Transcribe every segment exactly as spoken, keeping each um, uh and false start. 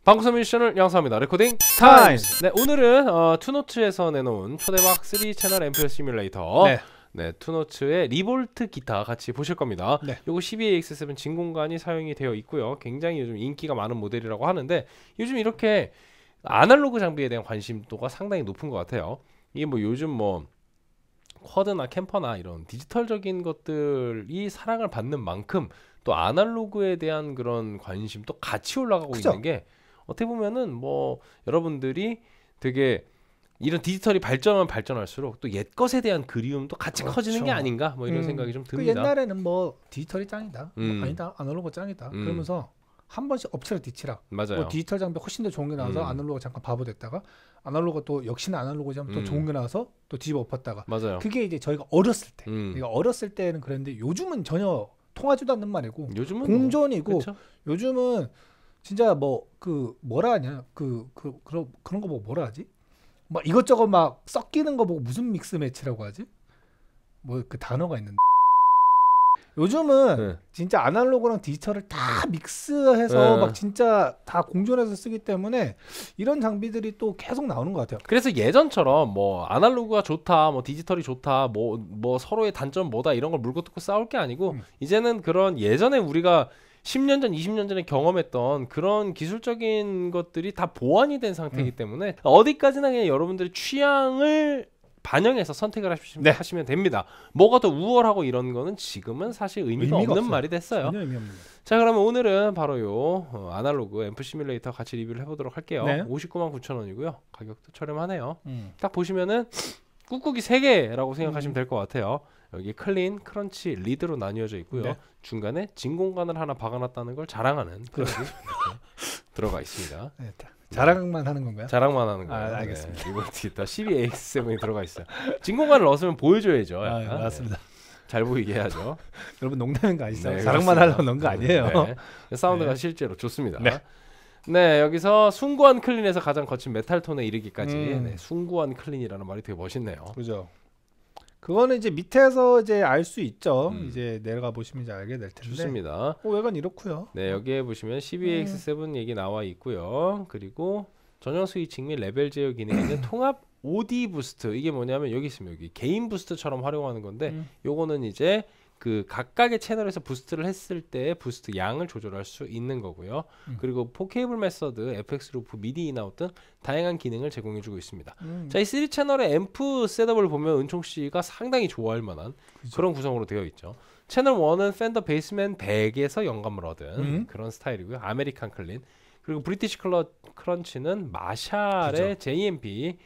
방구석 뮤지션을 양성합니다. 레코딩 타임! 네, 오늘은 어, 투노츠에서 내놓은 초대박 쓰리 채널 앰플 시뮬레이터 네. 네, 투노츠의 리볼트 기타 같이 보실 겁니다. 네. 요거 씨비에이엑스 세븐 진공관이 사용이 되어 있고요. 굉장히 요즘 인기가 많은 모델이라고 하는데 요즘 이렇게 아날로그 장비에 대한 관심도가 상당히 높은 것 같아요. 이게 뭐 요즘 뭐 쿼드나 캠퍼나 이런 디지털적인 것들이 사랑을 받는 만큼 또 아날로그에 대한 그런 관심도 같이 올라가고 그쵸? 있는 게 어떻게 보면은 뭐 여러분들이 되게 이런 디지털이 발전하면 발전할수록 또 옛 것에 대한 그리움도 같이 그렇죠. 커지는 게 아닌가 뭐 이런 음, 생각이 좀 그 듭니다. 옛날에는 뭐 디지털이 짱이다, 음. 뭐 아니다, 아날로그 짱이다 음. 그러면서 한 번씩 엎치락 뒤치락 맞아요. 뭐 디지털 장비 훨씬 더 좋은 게 나와서 음. 아날로그 잠깐 바보 됐다가 아날로그 또 역시나 아날로그지만 또 음. 좋은 게 나와서 또 뒤집어 엎었다가 맞아요. 그게 이제 저희가 어렸을 때 음. 그러니까 어렸을 때는 그랬는데 요즘은 전혀 통하지도 않는 말이고 요즘은 공존이고 뭐, 그쵸? 요즘은 진짜 뭐 그 뭐라 하냐 그 그 그런 그런 거 보고 뭐라 하지? 막 이것저것 막 섞이는 거 보고 무슨 믹스 매치라고 하지? 뭐 그 단어가 있는데 요즘은 네. 진짜 아날로그랑 디지털을 다 믹스해서 네. 막 진짜 다 공존해서 쓰기 때문에 이런 장비들이 또 계속 나오는 것 같아요. 그래서 예전처럼 뭐 아날로그가 좋다, 뭐 디지털이 좋다, 뭐 뭐 서로의 단점 뭐다 이런 걸 물고 뜯고 싸울 게 아니고 음. 이제는 그런 예전에 우리가 십 년 전, 이십 년 전에 경험했던 그런 기술적인 것들이 다 보완이 된 상태이기 음. 때문에 어디까지나 그냥 여러분들의 취향을 반영해서 선택을 하시면, 네. 하시면 됩니다. 뭐가 더 우월하고 이런 거는 지금은 사실 의미가, 의미가 없는 없어요. 말이 됐어요. 전혀 의미 없는 거예요. 자, 그러면 오늘은 바로 요 어, 아날로그 앰프 시뮬레이터 같이 리뷰를 해보도록 할게요. 네. 오십구만 구천 원이고요. 가격도 저렴하네요. 음. 딱 보시면은 꾹꾹이 세 개라고 생각하시면 음. 될 것 같아요. 여기 클린, 크런치, 리드로 나뉘어져 있고요. 네. 중간에 진공관을 하나 박아놨다는 걸 자랑하는 그런 게 들어가 있습니다. 네, 다- 자랑만 하는 건가요? 자랑만 하는 거예요. 아, 알겠습니다. 네, 리볼트 기타 씨비에이엑스 세븐이 들어가 있어요. 진공관을 넣었으면 보여줘야죠. 아, 약간. 맞습니다. 네, 잘 보이게 해야죠. 여러분 농담인 거 아시죠? 네, 자랑만 그렇습니다. 하려고 넣은 거 아니에요. 네. 사운드가 네. 실제로 좋습니다. 네. 네, 여기서 숭고한 클린에서 가장 거친 메탈 톤에 이르기까지 음. 네, 숭고한 클린이라는 말이 되게 멋있네요. 그죠. 그거는 이제 밑에서 이제 알 수 있죠. 음. 이제 내려가 보시면 이제 알게 될 텐데. 좋습니다. 어, 외관 이렇고요. 네, 여기에 보시면 씨비에이엑스 세븐 얘기 나와 있고요. 그리고 전용 스위칭 및 레벨 제어 기능이 있는 통합 오디 부스트. 이게 뭐냐면 여기 있으면 여기 개인 부스트처럼 활용하는 건데 음. 요거는 이제 그 각각의 채널에서 부스트를 했을 때 부스트 양을 조절할 수 있는 거고요. 음. 그리고 포케이블 메서드, 에프엑스 루프, 미디 인아웃 등 다양한 기능을 제공해주고 있습니다. 음. 자, 이 쓰리 채널의 앰프 셋업을 보면 은총 씨가 상당히 좋아할 만한 그죠. 그런 구성으로 되어 있죠. 채널 일은 팬더 베이스맨 백에서 영감을 얻은 음. 그런 스타일이고요. 아메리칸 클린. 그리고 브리티시 클러, 크런치는 마샬의 그죠. 제이엠피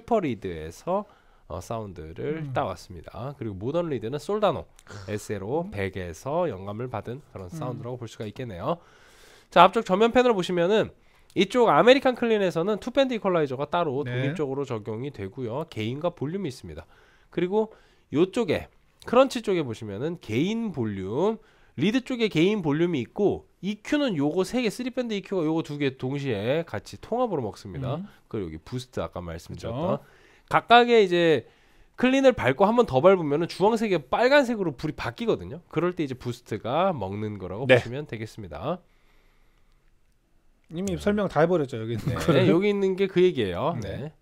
슈퍼리드에서 어, 사운드를 음. 따왔습니다. 그리고 모던 리드는 솔다노 에스엘오 백에서 영감을 받은 그런 사운드라고 볼 수가 있겠네요. 자, 앞쪽 전면 패널을 보시면은 이쪽 아메리칸 클린에서는 투밴드 이퀄라이저가 따로 네. 독립적으로 적용이 되고요. 게인과 볼륨이 있습니다. 그리고 이쪽에 크런치 쪽에 보시면은 개인 볼륨, 리드 쪽에 개인 볼륨이 있고 이큐는 요거 세 개, 쓰리 밴드 이큐가 요거 두 개 동시에 같이 통합으로 먹습니다. 음. 그리고 여기 부스트 아까 말씀드렸던 그죠. 각각의 이제 클린을 밟고 한 번 더 밟으면은 주황색에 빨간색으로 불이 바뀌거든요. 그럴 때 이제 부스트가 먹는 거라고 네. 보시면 되겠습니다. 이미 설명 다 해버렸죠 여기 있는 네, 거를. 여기 있는 게 그 얘기예요. 네. 네.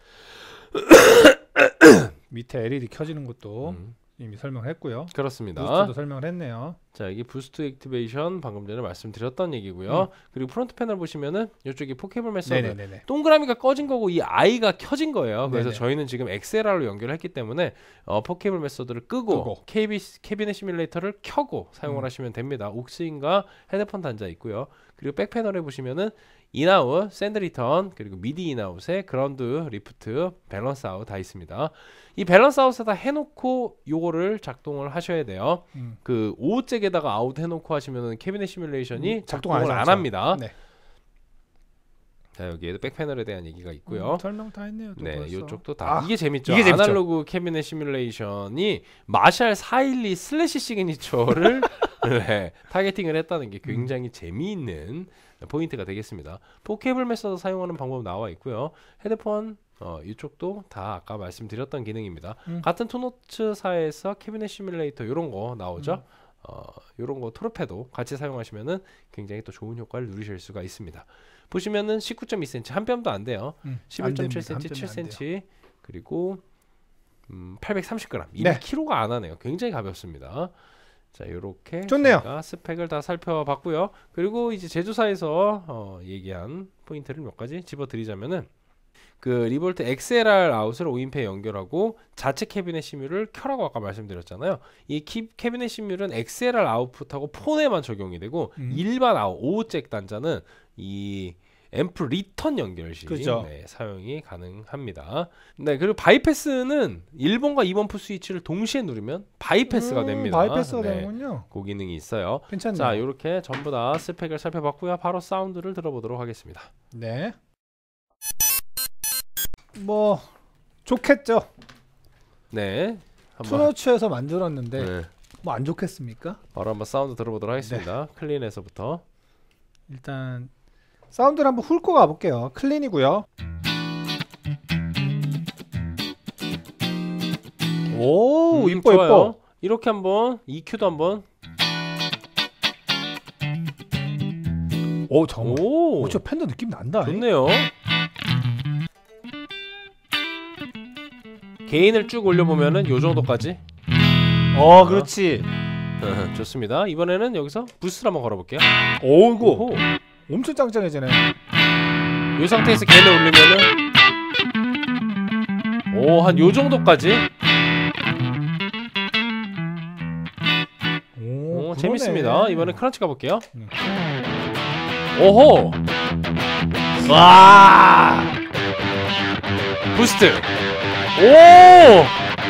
밑에 엘이디 켜지는 것도 음, 이미 설명을 했고요. 그렇습니다. 부스트도 설명을 했네요. 자, 이게 부스트 액티베이션 방금 전에 말씀드렸던 얘기고요. 음. 그리고 프론트 패널 보시면은 이쪽이 포케이블 메서드 네네네네. 동그라미가 꺼진 거고 이 I가 켜진 거예요. 그래서 네네. 저희는 지금 엑스엘알로 연결을 했기 때문에 어, 포케이블 메서드를 끄고, 끄고. 케이비, 캐비넷 시뮬레이터를 켜고 사용을 음. 하시면 됩니다. 옥스인과 헤드폰 단자 있고요. 그리고 백 패널에 보시면은 인아웃, 샌드 리턴, 그리고 미디 인아웃에 그라운드, 리프트, 밸런스 아웃 다 있습니다. 이 밸런스 아웃에다 해놓고 요거를 작동을 하셔야 돼요. 음. 그 오 잭에다가 아웃 해놓고 하시면은 캐비넷 시뮬레이션이 음, 작동 작동을 안 안 하죠. 합니다. 네. 자, 여기에도 백 패널에 대한 얘기가 있고요. 음, 설명 다 했네요. 또 네, 벌써. 이쪽도 다 아, 이게 재밌죠. 이게 재밌죠. 아날로그 캐비넷 시뮬레이션이 마샬 사백십이 슬래시 시그니처를 네, 타겟팅을 했다는 게 굉장히 음. 재미있는 포인트가 되겠습니다. 포케이블 메서드 사용하는 방법 나와 있고요. 헤드폰 어, 이쪽도 다 아까 말씀드렸던 기능입니다. 음. 같은 투노츠사에서 캐비넷 시뮬레이터 이런 거 나오죠. 음. 어, 이런 거 토르페도 같이 사용하시면은 굉장히 또 좋은 효과를 누리실 수가 있습니다. 보시면은 십구 점 이 센티미터 한 뼘도 안 돼요. 음, 십일 점 칠 안 됩니다. 센티미터, 칠 한 뼘이 안 돼요. 센티미터 그리고 음, 팔백삼십 그램. 일 네. 킬로그램가 안 하네요. 굉장히 가볍습니다. 자, 요렇게 좋네요. 저희가 스펙을 다 살펴봤고요. 그리고 이제 제조사에서 어, 얘기한 포인트를 몇 가지 집어드리자면은 그 리볼트 엑스엘알 아웃을 오 인패에 연결하고 자체 캐비넷 시뮬을 켜라고 아까 말씀드렸잖아요. 이 키, 캐비넷 시뮬은 엑스엘알 아웃풋하고 폰에만 적용이 되고 음. 일반 아웃 오 잭 단자는 이 앰프 리턴 연결 시 그죠. 네, 사용이 가능합니다. 네, 그리고 바이패스는 일 번과 이 번 푸 스위치를 동시에 누르면 바이패스가 음, 됩니다. 바이패스가 네, 되는군요. 그 기능이 있어요. 괜찮네요. 자, 이렇게 전부 다 스펙을 살펴봤고요. 바로 사운드를 들어보도록 하겠습니다. 네. 뭐 좋겠죠. 네, 한번 투너츠에서 만들었는데 네, 뭐 안 좋겠습니까? 바로 한번 사운드 들어보도록 하겠습니다. 클린에서부터. 일단 사운드를 한번 훑고 가볼게요. 클린이고요. 오 음, 이뻐 좋아요. 이뻐. 이렇게 한번 이큐도 한번. 오 정말. 오, 오, 저 팬더 느낌 난다. 좋네요. 개인을 쭉 올려보면은 요 정도까지. 어 그렇지. 좋습니다. 이번에는 여기서 부스를 한번 걸어볼게요. 오이고 오호. 엄청 짱짱해지네. 이 상태에서 개인을 올리면은 오, 한 요 정도까지. 오, 오, 그러네. 재밌습니다. 이번엔 크런치 가볼게요. 음. 오호. 와. 부스트. 오.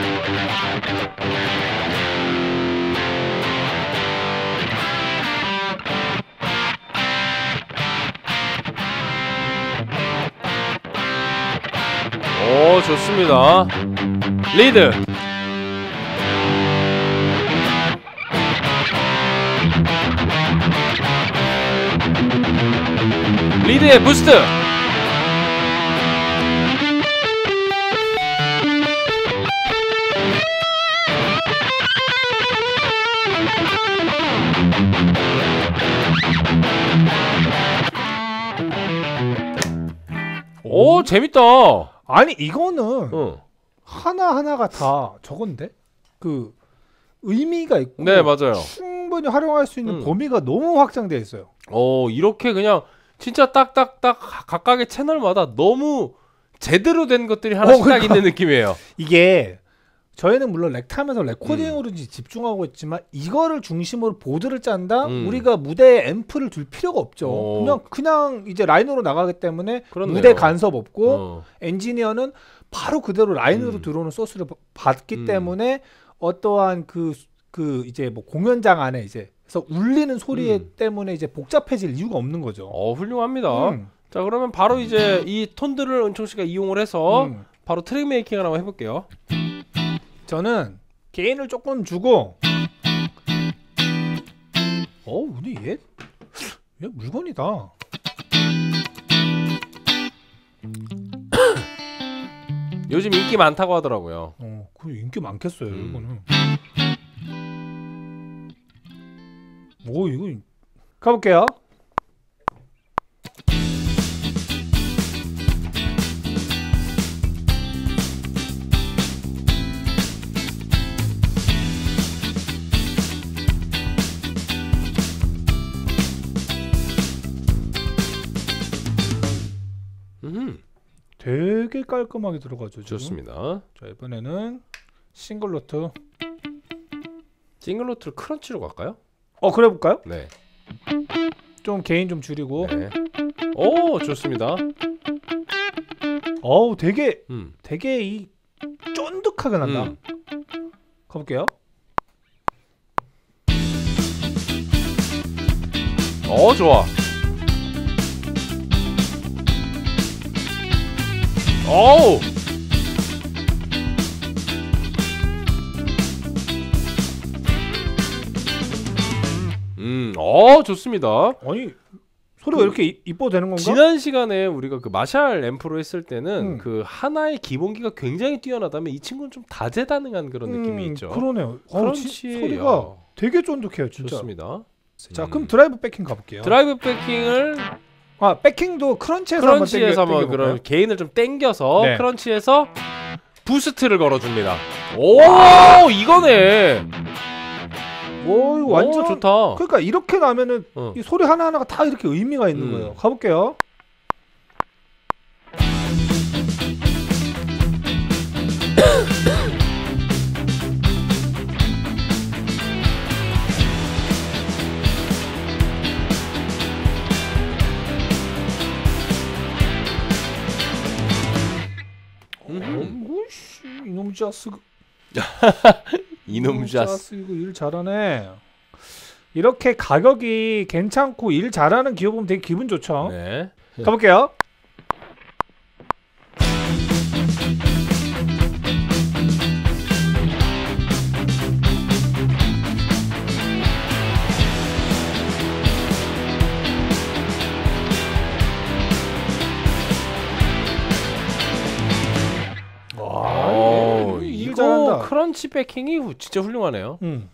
오, 좋습니다. 리드. 리드의 부스트. 오, 재밌다. 아니 이거는 응. 하나 하나가 다 저건데 그 의미가 있고 네, 맞아요. 충분히 활용할 수 있는 음. 범위가 너무 확장되어 있어요. 어, 이렇게 그냥 진짜 딱딱딱 각각의 채널마다 너무 제대로 된 것들이 하나씩 어, 딱 그러니까. 있는 느낌이에요. 이게 저희는 물론 렉타면서 음. 레코딩으로 이제 집중하고 있지만 이거를 중심으로 보드를 짠다? 음. 우리가 무대에 앰프를 둘 필요가 없죠. 어. 그냥 그냥 이제 라인으로 나가기 때문에 그렇네요. 무대 간섭 없고 어. 엔지니어는 바로 그대로 라인으로 음. 들어오는 소스를 받기 음. 때문에 어떠한 그, 그 이제 뭐 공연장 안에 이제 그래서 울리는 소리 음. 때문에 이제 복잡해질 이유가 없는 거죠. 어, 훌륭합니다. 음. 자, 그러면 바로 이제 이 톤들을 은총 씨가 이용을 해서 음. 바로 트랙 메이킹을 한번 해볼게요. 저는 게인을 조금 주고 어 근데 얘, 얘 물건이다. 요즘 인기 많다고 하더라고요. 어, 그 인기 많겠어요. 음. 이거는. 오 이거 가볼게요. 음, 되게 깔끔하게 들어가죠. 지금. 좋습니다. 자 이번에는 싱글 노트. 싱글노트를 크런치로 갈까요? 어 그래 볼까요? 네. 좀 게인 좀 줄이고. 네. 오, 좋습니다. 어우 되게 음. 되게 이 쫀득하게 난다. 음. 가볼게요. 어, 좋아. 어우. 음, 어, 좋습니다. 아니 소리가 그 이렇게 이- 이뻐도 되는 건가? 지난 시간에 우리가 그 마샬 앰프로 했을 때는 음. 그 하나의 기본기가 굉장히 뛰어나다면 이 친구는 좀 다재다능한 그런 느낌이 음, 있죠. 그러네요. 어, 크런치 지- 소리가 되게 쫀득해요, 진짜. 좋습니다. 자, 음. 그럼 드라이브 백킹 가볼게요. 드라이브 백킹을 아 백킹도 크런치에서 한번 크런치에서 한번 땡겨, 그런 땡겨볼까요? 게인을 좀 땡겨서 네. 크런치에서 부스트를 걸어줍니다. 오 이거네. 오 이거 완전 오, 좋다. 그러니까 이렇게 나면은 어. 이 소리 하나 하나가 다 이렇게 의미가 있는 음. 거예요. 가볼게요. 음. 오씨 이놈 자스 이놈 자스. 이거 일 잘하네. 이렇게 가격이 괜찮고 일 잘하는 기업 보면 되게 기분 좋죠. 네. 가볼게요. 오, 일 이거 잘한다. 크런치 백킹이 진짜 훌륭하네요. 음.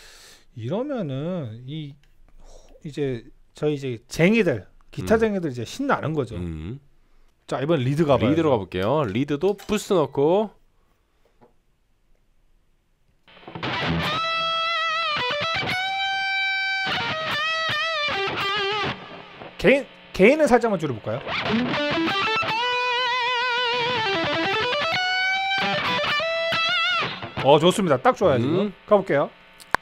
이러면은 이 이제 저희 이제 쟁이들 기타쟁이들 이제 신나는 거죠. 음. 자 이번 리드 가봐요. 리드로 가볼게요. 리드도 부스트 넣고. 개인 개인은 살짝만 줄여볼까요? 어 좋습니다. 딱 좋아요 지금. 음. 가볼게요.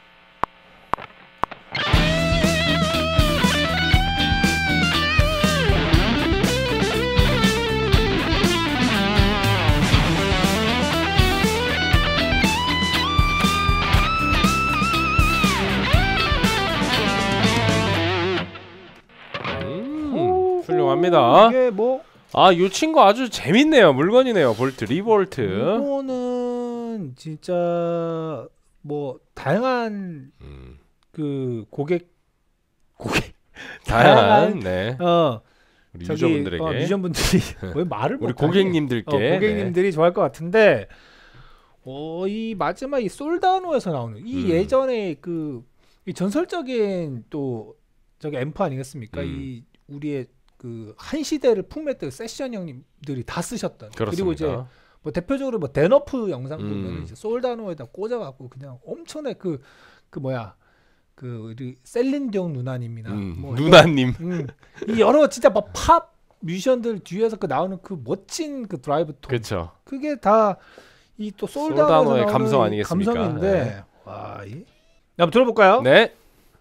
음, 오, 훌륭합니다. 이게 뭐 아, 이 친구 아주 재밌네요. 물건이네요. 볼트, 리볼트. 이거는 진짜 뭐 다양한 음, 그 고객 고객 다양한 네. 어 우리 저기 유저분들에게 어, 유저분들이 왜 말을 우리 못하니? 고객님들께 어, 고객님들이 좋아할 것 같은데 어, 이 마지막 이 솔다노에서 나오는 이 음. 예전에 그 이 전설적인 또 저기 앰프 아니겠습니까? 음. 이 우리의 그 한 시대를 풍미했던 세션 형님들이 다 쓰셨던 그렇습니다. 그리고 이제 뭐 대표적으로 뭐 데너프 영상 보면 음. 이제 솔다노에다 꽂아갖고 그냥 엄청나게 그 그 뭐야 그 우리 셀린디옹 누나님이나 음, 뭐 누나님. 음, 이 여러 진짜 막 팝 뮤지션들 뒤에서 그 나오는 그 멋진 그 드라이브 톤 그렇죠. 그게 다 이 또 솔다노의 솔다노의 감성 아니겠습니까? 감성인데 네. 와, 이 한번 들어볼까요? 네.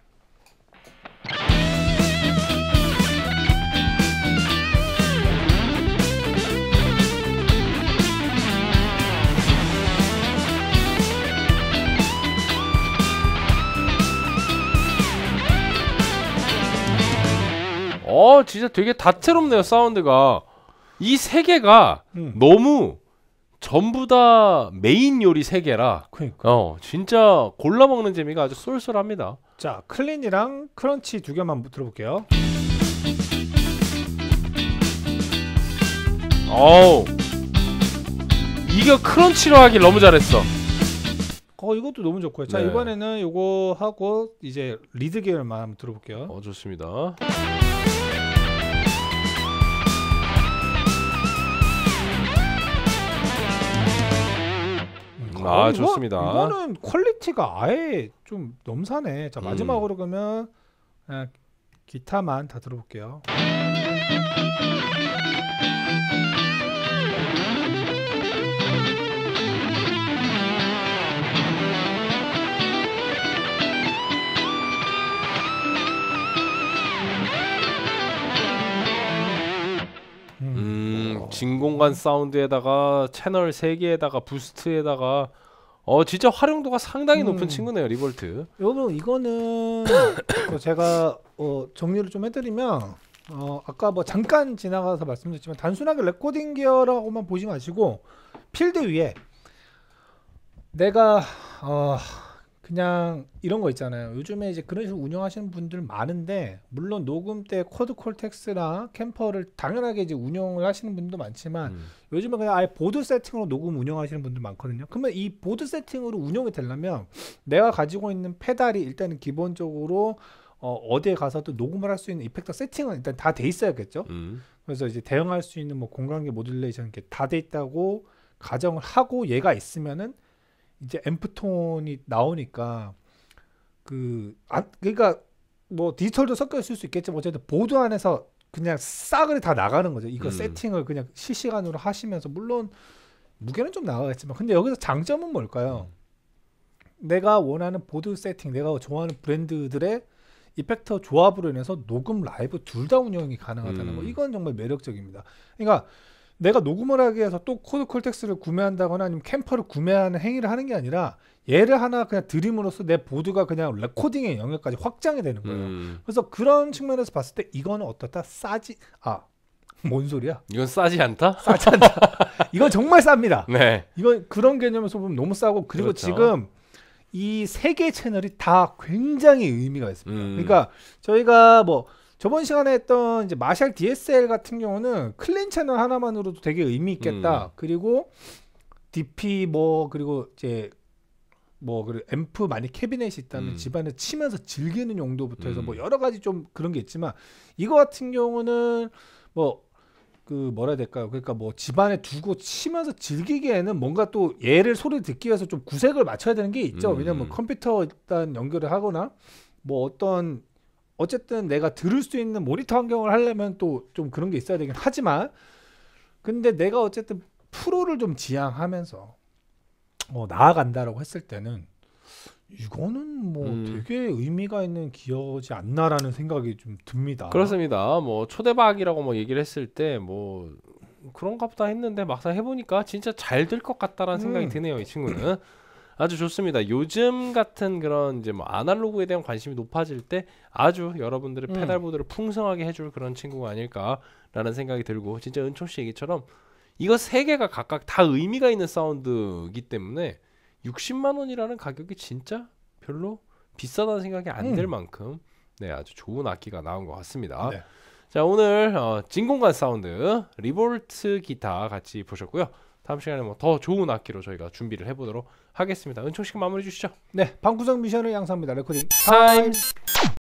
어, 진짜 되게 다채롭네요, 사운드가. 이 세 개가 음. 너무 전부 다 메인 요리 세 개라 그러니까. 어, 진짜 골라 먹는 재미가 아주 쏠쏠합니다. 자, 클린이랑 크런치 두 개만 들어볼게요. 어우. 이거 크런치로 하길 너무 잘했어. 어, 이것도 너무 좋고요. 자, 네. 이번에는 요거 하고 이제 리드 계열만 한번 들어볼게요. 어, 좋습니다. 음, 아, 어, 이거- 좋습니다. 이거는 퀄리티가 아예 좀 넘사네. 자, 음. 마지막으로 그러면 그냥 기타만 다 들어볼게요. 음, 진공관 사운드에다가 채널 세 개에다가 부스트에다가 어, 진짜 활용도가 상당히 높은 음. 친구네요, 리볼트. 여러분 이거는 어, 제가 어, 정리를 좀 해드리면 어, 아까 뭐 잠깐 지나가서 말씀드렸지만 단순하게 레코딩 기어라고만 보지 마시고 필드 위에 내가 어, 그냥 이런 거 있잖아요. 요즘에 이제 그런 식으로 운영하시는 분들 많은데 물론 녹음 때 쿼드 콜텍스나 캠퍼를 당연하게 이제 운영을 하시는 분도 많지만 음. 요즘에 그냥 아예 보드 세팅으로 녹음 운영하시는 분들 많거든요. 그러면 이 보드 세팅으로 운영이 되려면 내가 가지고 있는 페달이 일단은 기본적으로 어, 어디에 가서도 녹음을 할 수 있는 이펙터 세팅은 일단 다 돼 있어야겠죠. 음. 그래서 이제 대응할 수 있는 뭐 공간계 모듈레이션 이렇게 다 돼 있다고 가정을 하고 얘가 있으면은 이제 앰프톤이 나오니까 그 아, 그러니까 뭐 디지털도 섞여 있을 수 있겠지만 어쨌든 보드 안에서 그냥 싸그리 다 나가는 거죠. 이거 음. 세팅을 그냥 실시간으로 하시면서 물론 무게는 좀 나가겠지만 근데 여기서 장점은 뭘까요? 내가 원하는 보드 세팅, 내가 좋아하는 브랜드들의 이펙터 조합으로 인해서 녹음, 라이브 둘 다 운영이 가능하다는 음. 거. 이건 정말 매력적입니다. 그러니까 내가 녹음을 하기 위해서 또 코드 콜텍스를 구매한다거나 아니면 캠퍼를 구매하는 행위를 하는 게 아니라 얘를 하나 그냥 드림으로써 내 보드가 그냥 레코딩의 영역까지 확장이 되는 거예요. 음. 그래서 그런 측면에서 봤을 때 이거는 어떻다? 싸지 아, 뭔 소리야? 이건 싸지 않다? 싸지 않다. 이건 정말 쌉니다. 네. 이건 그런 개념에서 보면 너무 싸고 그리고 그렇죠. 지금 이 세 개의 채널이 다 굉장히 의미가 있습니다. 음. 그러니까 저희가 뭐 저번 시간에 했던 이제 마샬 디에스엘 같은 경우는 클린 채널 하나만으로도 되게 의미 있겠다. 음. 그리고 디피 뭐 그리고 이제 뭐 그리고 앰프 만약 캐비넷이 있다면 음. 집안에 치면서 즐기는 용도부터 해서 음. 뭐 여러 가지 좀 그런 게 있지만 이거 같은 경우는 뭐 그 뭐라 해야 될까요? 그러니까 뭐 집안에 두고 치면서 즐기기에는 뭔가 또 얘를 소리 듣기 위해서 좀 구색을 맞춰야 되는 게 있죠. 음. 왜냐면 컴퓨터 일단 연결을 하거나 뭐 어떤 어쨌든 내가 들을 수 있는 모니터 환경을 하려면 또 좀 그런 게 있어야 되긴 하지만 근데 내가 어쨌든 프로를 좀 지향하면서 어, 나아간다라고 했을 때는 이거는 뭐 음. 되게 의미가 있는 기여지 않나라는 생각이 좀 듭니다. 그렇습니다. 뭐 초대박이라고 뭐 얘기를 했을 때 뭐 그런가 보다 했는데 막상 해보니까 진짜 잘 될 것 같다라는 생각이 음. 드네요. 이 친구는 아주 좋습니다. 요즘 같은 그런 이제 뭐 아날로그에 대한 관심이 높아질 때 아주 여러분들의 음. 페달보드를 풍성하게 해줄 그런 친구가 아닐까라는 생각이 들고 진짜 은총 씨 얘기처럼 이거 세 개가 각각 다 의미가 있는 사운드이기 때문에 육십만 원이라는 가격이 진짜 별로 비싸다는 생각이 안 들 음. 만큼 네 아주 좋은 악기가 나온 것 같습니다. 네. 자 오늘 어, 진공관 사운드 리볼트 기타 같이 보셨고요. 다음 시간에 뭐 더 좋은 악기로 저희가 준비를 해보도록 하겠습니다. 은총 씨가 마무리 주시죠. 네, 방구석 미션을 양성합니다. 레코딩 타임.